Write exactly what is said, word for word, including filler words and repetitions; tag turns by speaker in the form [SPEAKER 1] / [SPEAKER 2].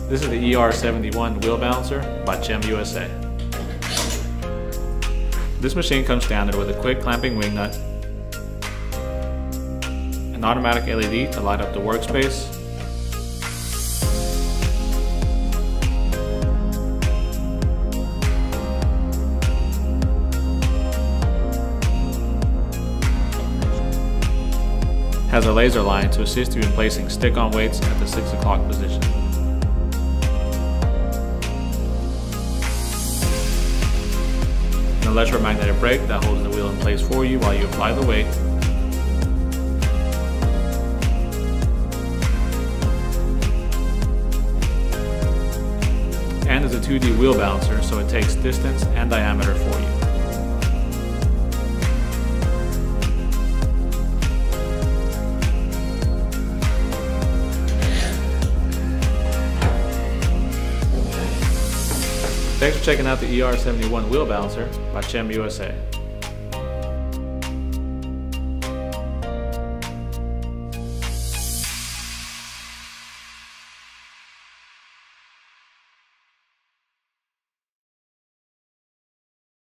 [SPEAKER 1] This is the E R seventy-one wheel balancer by Cemb U S A. This machine comes standard with a quick clamping wing nut, an automatic L E D to light up the workspace, has a laser line to assist you in placing stick-on weights at the six o'clock position. An electromagnetic brake that holds the wheel in place for you while you apply the weight. And is a two D wheel balancer, so it takes distance and diameter for you. Thanks for checking out the E R seventy-one wheel balancer by Cemb U S A.